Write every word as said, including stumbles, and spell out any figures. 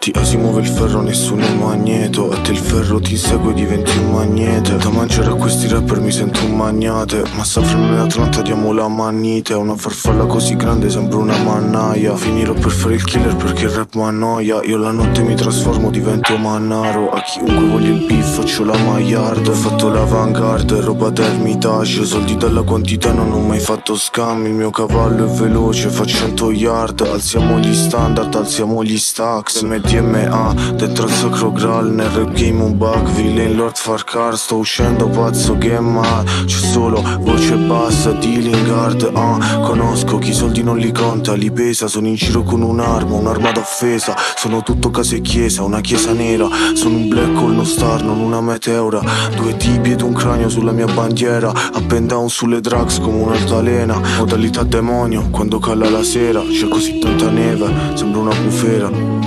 Infatti a si muove il ferro, nessuno è magneto. A te il ferro ti insegue, diventi un magnete. Da mangiare a questi rapper mi sento un magnate. Ma Safran in Atlanta diamo la mannite. Una farfalla così grande sembra una mannaia. Finirò per fare il killer perché il rap m'annoia. Io la notte mi trasformo, divento Mannaro. A chiunque voglia il beef faccio la Maillard. Ho fatto l'avantgarde, roba d'Hermitage. Soldi dalla quantità, non ho mai fatto scam. Il mio cavallo è veloce, fa cento yard. Alziamo gli standard, alziamo gli stacks. M D M A, dentro al sacro graal. Nel rap game un bug, villain lord Farcar. Sto uscendo pazzo game ah. C'è solo voce bassa, dealing hard ah. Conosco chi i soldi non li conta, li pesa. Sono in giro con un'arma, un'arma d'offesa. Sono tutto casa e chiesa, una chiesa nera. Sono un black hole, no star, non una meteora. Due tibi ed un cranio sulla mia bandiera. Up and down sulle drugs come un'altalena. Modalità demonio, quando cala la sera. C'è così tanta neve, sembra una bufera.